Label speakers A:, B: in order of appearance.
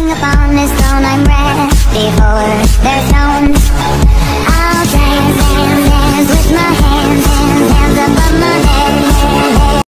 A: upon this throne I'm ready for their tone.